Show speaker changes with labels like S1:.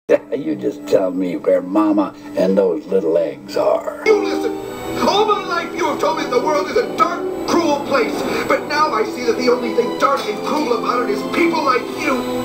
S1: You just tell me where Mama and those little eggs are.
S2: You listen! All my life you have told me the world is a dark, cruel place. But now I see that the only thing dark and cruel about it is people like you.